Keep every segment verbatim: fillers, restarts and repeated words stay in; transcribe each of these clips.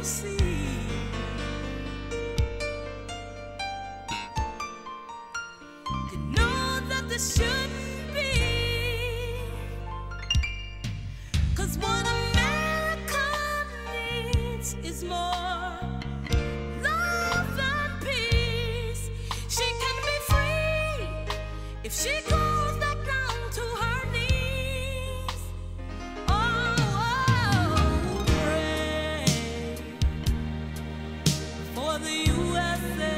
see. You know that this shouldn't be, 'cause what America needs is more love and peace. She can be free if she goes back down to her knees. Oh, oh, pray for the U S A.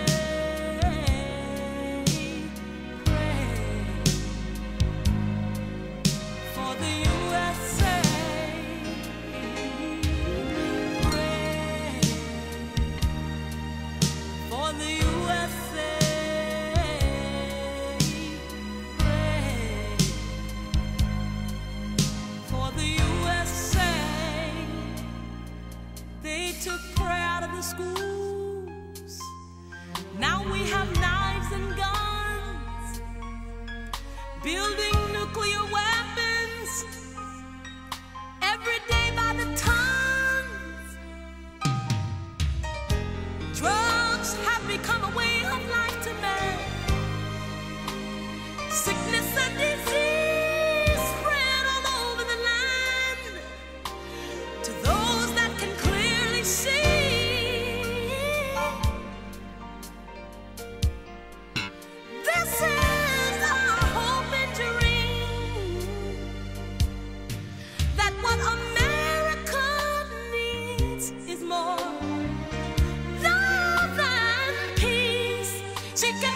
They took prayer out of the schools. Now we have knives and guns, building nuclear weapons every day by the tons. Drugs have become a way of life to man. Sickness and disease spread all over the land. To those that can clearly see, this is our hope and dream, that what America needs is more love and peace. She can